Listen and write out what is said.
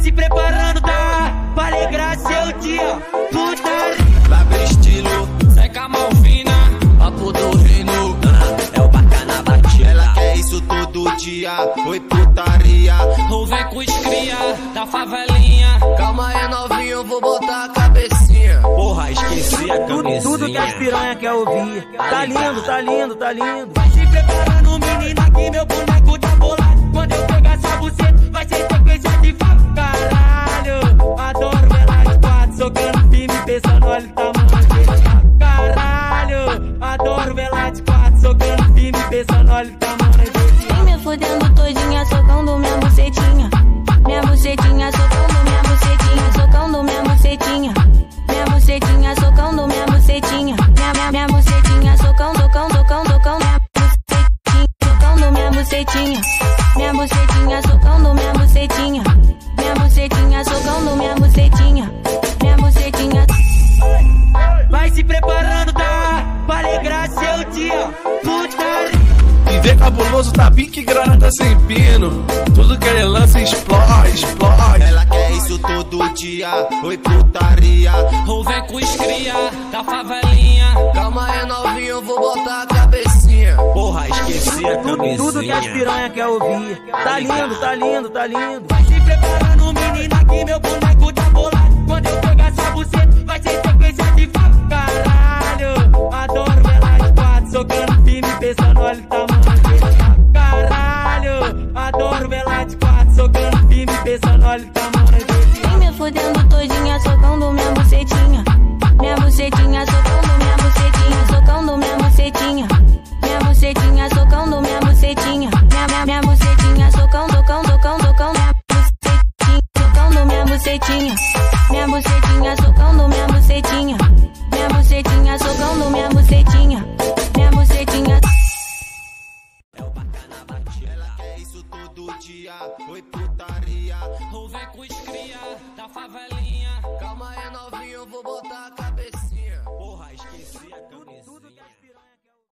se preparando, tá? Pra alegrar seu dia. Putaria. Vai pro estilo, seca a malvina, papo do reino. É o bacana batida. Ela quer isso todo dia, oi putaria. Ou vem com os cria da favelinha. Calma aí novinho, eu vou botar a cabecinha. Porra, esqueci a camisinha. Tudo que as piranha quer ouvir. Tá lindo, tá lindo, tá lindo. Vai se preparando, menina, que meu boneco tá bolado. Quando eu pegar essa buceta, vai ser sequência de faca. Caralho, adoro ela de quatro, socando firme, pensando, olha o tamanho dele. Caralho, adoro ela de quatro, socando firme, pensando, olha o tamanho dele. Vem me fudendo todinha, socando minha bucetinha. Minha bucetinha, socando minha bucetinha, socando minha bucetinha. Minha bucetinha, socando minha bucetinha. Minha bucetinha, socando, socando, socando, socando minha bucetinha. Minha bucetinha, socando minha bucetinha. Minha bucetinha, socando minha bucetinha. Minha bucetinha. Vai se preparando, tá? Pra alegrar seu dia. Putaria. Viver cabuloso tá pique granada sem pino. Tudo que ele lança explode, explode. Ela quer isso todo dia, oi putaria. Ou vem com os cria da favelinha. Calma aí novinho, eu vou botar a cabecinha. Porra, esqueci a camisinha. Tudo que as piranha quer ouvir. Tá lindo, tá lindo, tá lindo. Vai se preparando, menina, que meu boneco tá bolado. Quando eu pegar essa buceta, vai ser sequência de faca. Caralho, adoro ela de quatro, socando firme, pensando, olha o tamanho dele. Caralho, adoro ela de quatro, socando firme, pensando, olha o tamanho dele. Vem me fudendo todinha, socando minha bucetinha. Minha bucetinha, socando minha bucetinha, socando minha bucetinha. Minha bucetinha, socando minha bucetinha. Minha bucetinha, socando, socando, socando, socando minha bucetinha. Minha bucetinha, socando minha bucetinha. Minha bucetinha, socando minha bucetinha. Minha bucetinha. É o bacana batida. Ela quer isso todo dia, oi putaria. Ou vem com os cria da favelinha. Calma aí novinho, eu vou botar